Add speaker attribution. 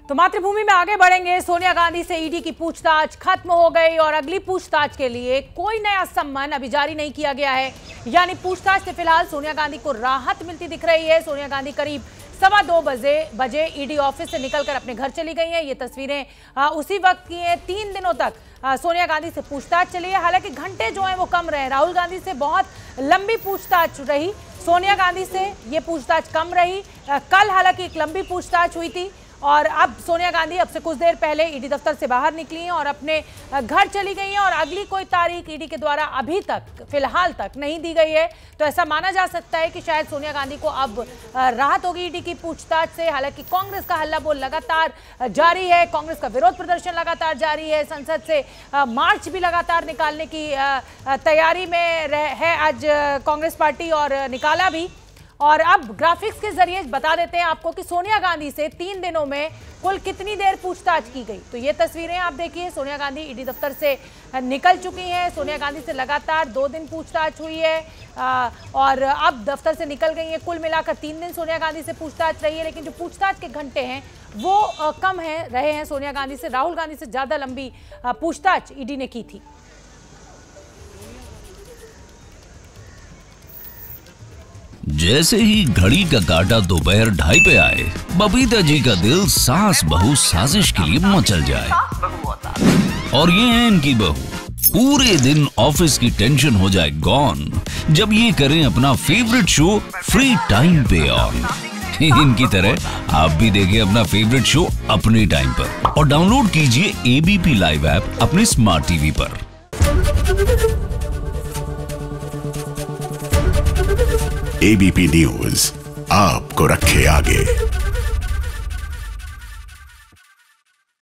Speaker 1: तो मातृभूमि में आगे बढ़ेंगे। सोनिया गांधी से ईडी की पूछताछ खत्म हो गई और अगली पूछताछ के लिए कोई नया सम्मन अभी जारी नहीं किया गया है। यानी पूछताछ से फिलहाल सोनिया गांधी को राहत मिलती दिख रही है। सोनिया गांधी करीब 2:15 बजे ईडी ऑफिस से निकलकर अपने घर चली गई हैं। ये तस्वीरें उसी वक्त की हैं। 3 दिनों तक सोनिया गांधी से पूछताछ चली है। हालांकि घंटे जो हैं वो कम रहे। राहुल गांधी से बहुत लंबी पूछताछ रही, सोनिया गांधी से ये पूछताछ कम रही। कल हालांकि एक लंबी पूछताछ हुई थी और अब सोनिया गांधी अब से कुछ देर पहले ईडी दफ्तर से बाहर निकली हैं और अपने घर चली गई हैं और अगली कोई तारीख ईडी के द्वारा अभी तक फिलहाल तक नहीं दी गई है। तो ऐसा माना जा सकता है कि शायद सोनिया गांधी को अब राहत होगी ईडी की पूछताछ से। हालांकि कांग्रेस का हल्ला बोल लगातार जारी है, कांग्रेस का विरोध प्रदर्शन लगातार जारी है, संसद से मार्च भी लगातार निकालने की तैयारी में है आज कांग्रेस पार्टी और निकाला भी। और अब ग्राफिक्स के जरिए बता देते हैं आपको कि सोनिया गांधी से 3 दिनों में कुल कितनी देर पूछताछ की गई। तो ये तस्वीरें आप देखिए, सोनिया गांधी ईडी दफ्तर से निकल चुकी हैं। सोनिया गांधी से लगातार 2 दिन पूछताछ हुई है और अब दफ्तर से निकल गई है। कुल मिलाकर 3 दिन सोनिया गांधी से पूछताछ रही है, लेकिन जो पूछताछ के घंटे हैं वो कम रहे हैं सोनिया गांधी से। राहुल गांधी से ज़्यादा लंबी पूछताछ ईडी ने की थी।
Speaker 2: जैसे ही घड़ी का काटा दोपहर 2:30 पे आए, बबीता जी का दिल सास बहू साजिश के लिए मचल जाए। और ये है इनकी बहू, पूरे दिन ऑफिस की टेंशन हो जाए गॉन जब ये करें अपना फेवरेट शो फ्री टाइम पे ऑन। इनकी तरह आप भी देखिए अपना फेवरेट शो अपने टाइम पर और डाउनलोड कीजिए एबीपी लाइव ऐप अपने स्मार्ट टीवी पर।
Speaker 3: एबीपी न्यूज आपको रखे आगे।